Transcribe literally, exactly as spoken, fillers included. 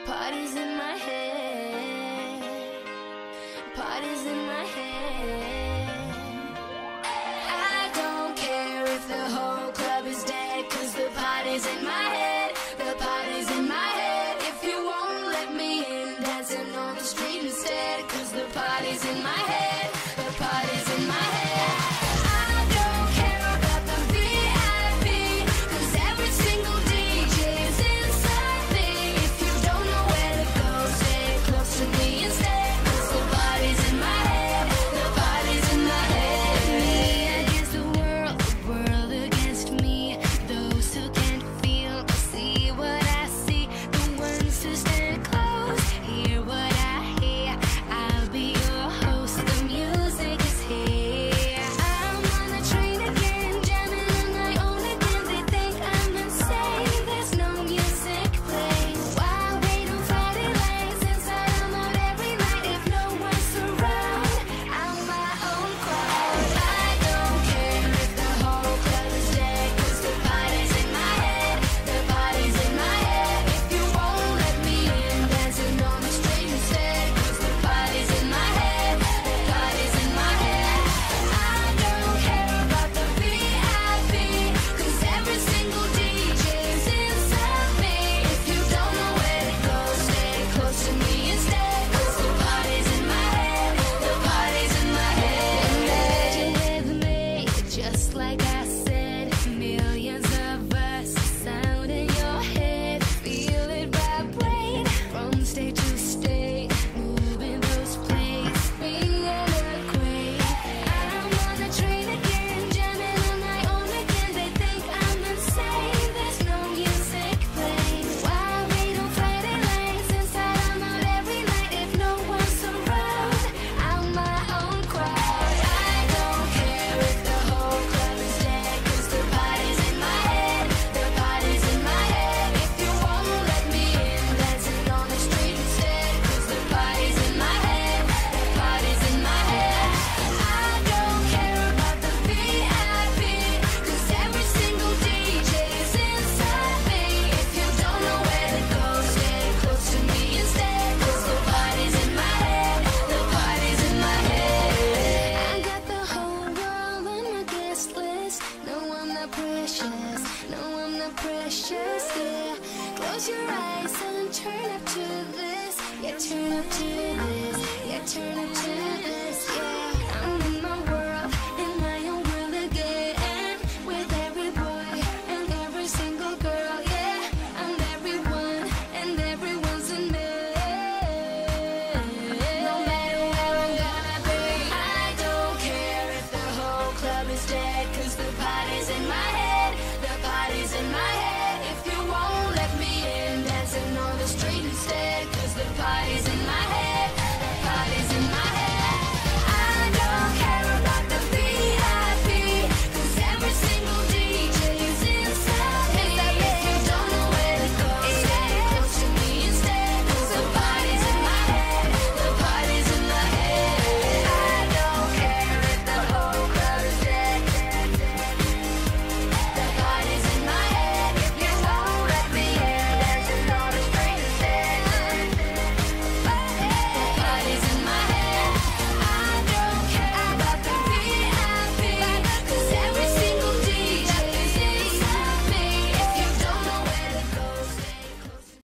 Parties in my head, parties in my head. I don't care if the whole club is dead, 'cause the party's in my head, the party's in my head. If you won't let me in, dancing on the street instead, 'cause the party's in my head, the party's in my head. I don't care about the V I P, 'cause every single D J is inside me. If you don't know where to go, stay close to me instead, 'cause the party's in my head, the party's in my head. Me against the world, the world against me. Those who can't feel see what I see. The ones who stand close hear what I hear. I'll be your host, the music is here. I'm on the train again, jamming on my own again. They think I'm insane, there's no music playing. Why wait on Friday nights? Inside I'm out every night. If no one's around, I'm my own crowd. I don't care if the whole club is dead, 'cause the party's in my head, the party's in my head. If you won't let me in, dancing on the street instead, 'cause the party's in my head, the party's in my head. I don't care about the V I P, 'cause every single D J is inside me. If you don't know where to go, stay close to me instead, 'cause the party's in my head, the party's in my head. Imagine with me, just like I said, millions of us, sound in your head. Feel it vibrate from state to state, moving those plates, be an earthquake. I'm on the train again, jamming on my own again. They think I'm insane, there's no music playing. Why wait on Friday nights? Inside I'm out every night. If no one's around, I'm my own crowd. I don't care if the whole club is dead, 'cause the party's in my head, the party's in my head. If you won't let me in, dancing on the street instead, 'cause the party's in my head, the party's in my head. I don't care about the V I P, 'cause every single D J is inside me. If you don't know where to go, stay close to me instead, 'cause the party's in my head, the party's in my head. I got the whole world on my guest list. No, I'm not precious, no, I'm not precious, yeah. Close your eyes and turn up to this, yeah, turn up to this, yeah, turn up to this, yeah.